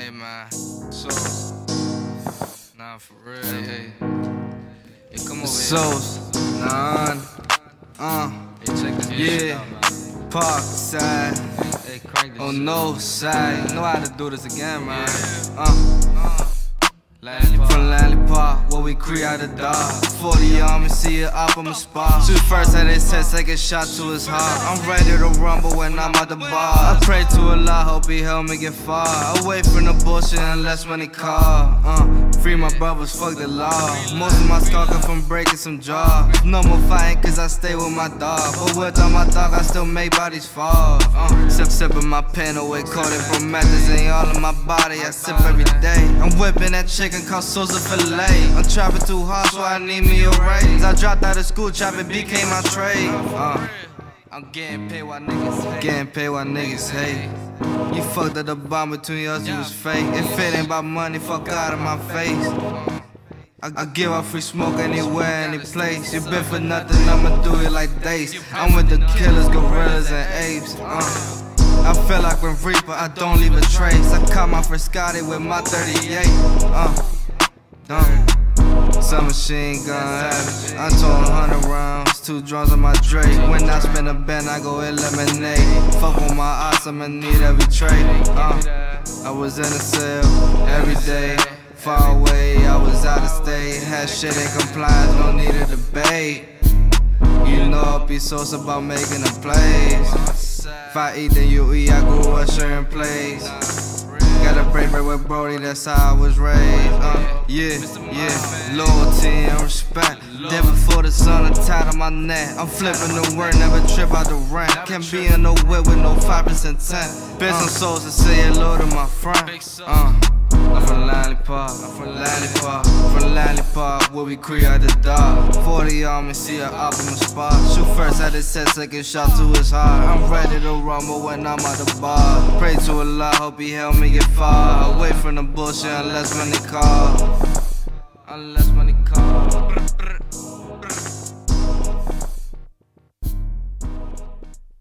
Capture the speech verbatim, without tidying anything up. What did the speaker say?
Hey man, so nah for real. Hey, hey. Yeah, come over Souls, nah, uh, here. Hey, check this shit yeah, out, man. park side, Hey, crank this on shit. no side. Know how to do this again, man. Yeah. Uh, Uh, Langley Park. from Langley Park, where we create the dog. forty on me, see it up on my spot. Shoot first at his head, second shot to his heart. I'm ready to rumble when I'm at the bar. I pray to Allah, hope he help me get far. Away from the bullshit unless when he call. Uh, free my brothers, fuck the law. Most of my stalking from breaking some jaws. No more fighting cause I stay with my dog. But without my dog, I still make bodies fall. Uh, sip sipping my pen away, coated from methods ain't all in my body. I sip every day. I'm whipping that chicken called Sousa Filet. I'm trapping too hard, so I need me a raise. I dropped out of school, trapping became my trade. Uh, I'm getting paid while niggas hate. Getting paid while niggas hate. You fucked up the bond between us, you was fake. If it ain't about money, fuck out of my face. I, I give out free smoke anywhere, any place. You been for nothing, I'ma do it like days. I'm with the killers, gorillas, and apes. Uh. I feel like when Reaper, I don't leave a trace. I caught my first Scotty with my thirty-eight. Uh, dumb. Some machine gun habit. I told a hundred rounds, two drums on my Drake. When I spin a band, I go eliminate. Fuck with my eyes, I'ma need every trait. Uh, I was in a cell every day. Far away, I was out of state. Had shit in compliance, no need a debate. You know, be sauce about making a place. If I eat, then you eat, I grew up sharing plays. Gotta break bread with Brody, that's how I was raised. Uh, yeah, yeah, loyalty and respect. There before the sun, I'm tied on my neck. I'm flipping the word, never trip out the rent. Can't be in no whip with no five percent tent. Business souls to say hello to my friend. Uh, I'm from Langley Park, I'm from Langley Park, from Langley Park, where we create the dog. forty on me, see her up in my spot. Shoot first at his head, second shot to his heart. I'm ready to rumble when I'm at the bar. Pray to Allah, hope he help me get far. Away from the bullshit unless when he call. Unless when he